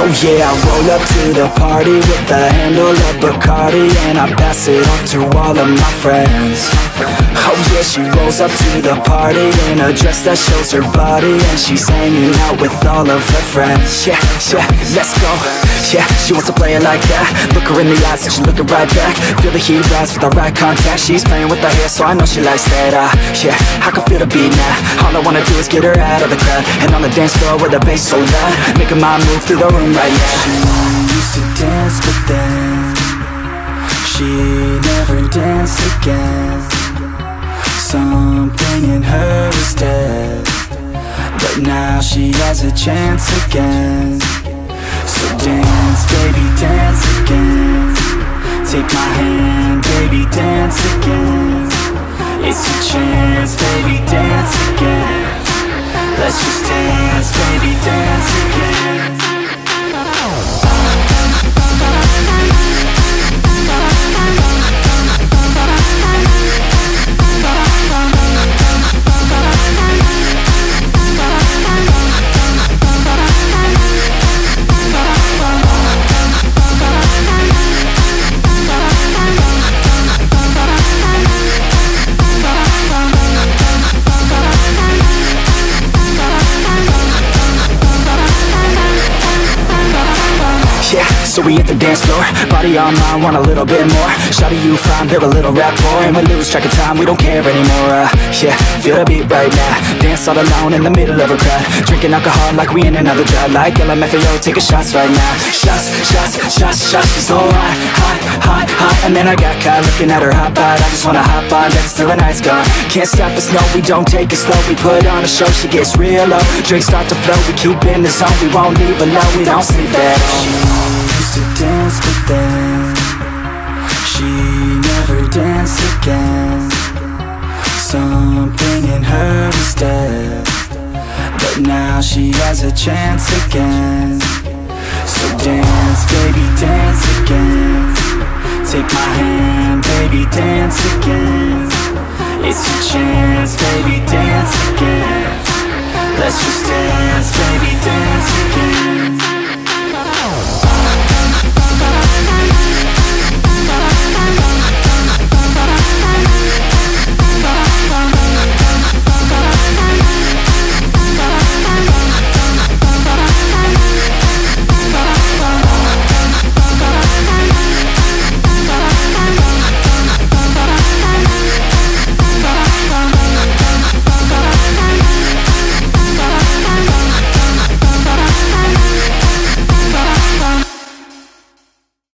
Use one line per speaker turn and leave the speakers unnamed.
Oh yeah, I roll up to the party with a handle of Bacardi, and I pass it off to all of my friends. Oh yeah, she rolls up to the party in a dress that shows her body, and she's hanging out with all of her friends. Yeah, yeah, let's go. Yeah, she wants to play it like that. Look her in the eyes and she looking right back. Feel the heat rise with the right contact. She's playing with her hair, so I know she likes that. Yeah, I can feel the beat now. All I wanna do is get her out of the crowd, and on the dance floor with the bass so loud, making my move through the room right now. She used to dance, but then she never danced again. Something in her is dead, but now she has a chance again. So dance, baby, dance again. Take my hand, baby, dance again. It's a chance, baby, dance again. Let's just dance, baby, dance again. So we hit the dance floor, body on mine, want a little bit more. Shawty, you fine, build a little rapport, and we lose track of time, we don't care anymore. Yeah, feel the beat right now. Dance all alone in the middle of a crowd, drinking alcohol like we in another drought. Like LMFAO, taking shots right now. Shots, shots, shots, shots. She's so hot, hot, hot, hot. And then I got caught looking at her hot bod. I just wanna hop on, dance till the night's gone. Can't stop us, no, we don't take it slow. We put on a show, she gets real low. Drinks start to flow, we keep in the zone. We won't leave alone, we don't sleep at all. To dance, but then she never danced again. Something in her is dead, but now she has a chance again. So dance, baby, dance again. Take my hand, baby, dance again. It's a chance, baby, dance again. Let's just dance, baby,